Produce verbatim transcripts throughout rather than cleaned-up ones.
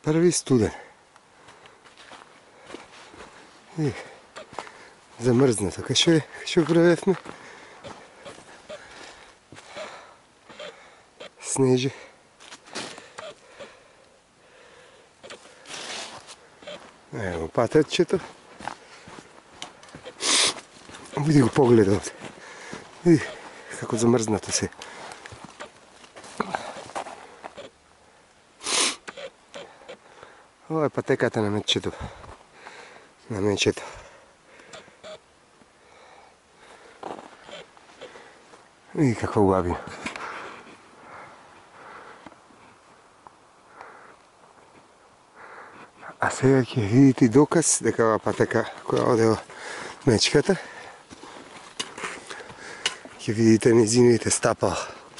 Prvi studen. I zamrznuto. Kaj še, še upravljamo? Sneži. Evo paterčeto. Vidi go pogled ovdje. Vidi kako zamrznuto se. Ovo je patekata na mečetu. Na mečetu. Vidi kako ugavim. A сега ќе видите доказ дека ова патека која оде мечката, ќе видите незините стапала.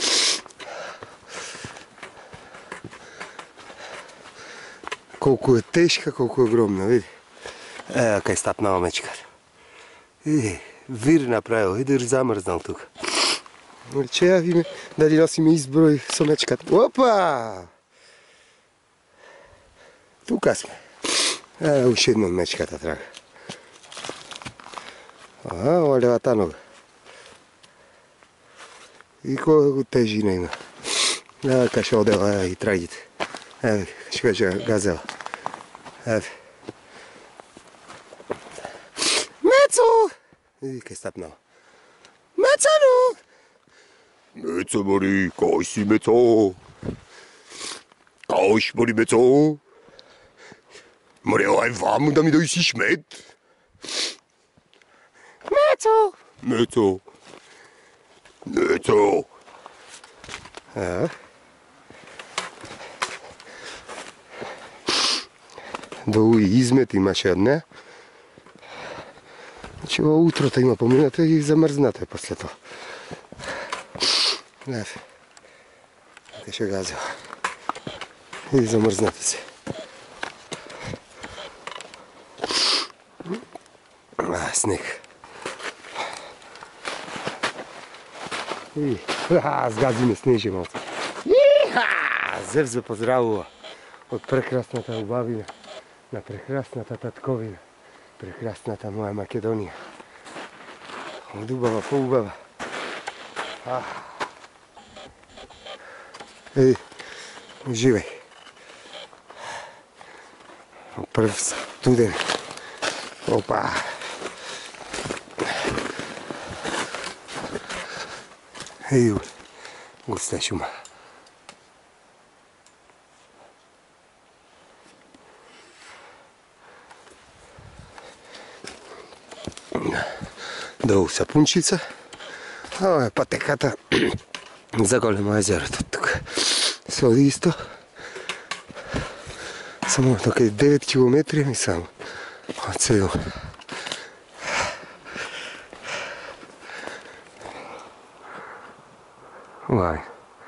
Колку е тешка, колку е огромна, види. Ева кај стапнала мечката. Види, вир направил, види замрзнал тука. Че ја видиме дали носиме изброј со мечката. Опа! Тука сме. Ево уште една мечката трага. Ага, ова левата нога. И колку тежина има. Ево кај ше одела, ево и трагите. Ево, кај ше газела. Ево. Мецо! Види кај стапнала. Мецано! Мецо мори, кај си Мецо? Кај си мори Мецо? Мори, ај ваму да ми дојсиш мед. Мецо! Мецо. Мецо. Ево. Долу и измет имаше од неа. Значи во утрото има поминато и замрзнато е после тоа. Ево. Кај ше газела. И замрзнато се. А, снег. И, ха, сгазиме снежи малце. Иха! Зевс ве поздравува од прекрасната убавина на прекрасната татковина, прекрасната моја Македонија. Од убава по убава. Еди, уживај. Прв студен. Опа! Еди, густа шума. Долу сапунчица. Ова е патеката за големо езерото тука. Се оди исто. Само тука е девет километри и само од село. Вај.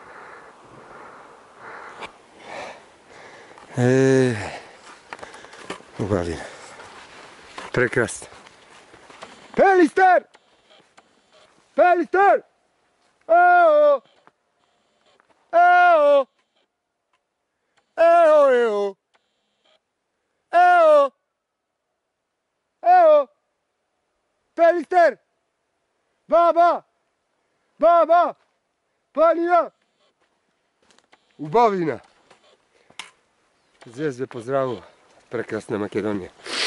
Е, убавина. Прекрасно. Пелистер! Пелистер! Ео! Ео! Ео, ео! Ео! Ео! Пелистер! Баба! Баба! Планина! Убавина! Зевс ве поздравува. Прекрасна Македонија.